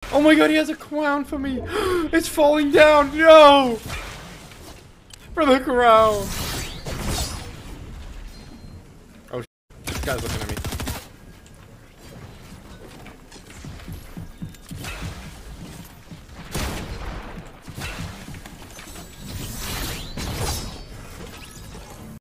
Oh my god, he has a crown for me. It's falling down. No! For the crown. Oh, this guy's looking at me.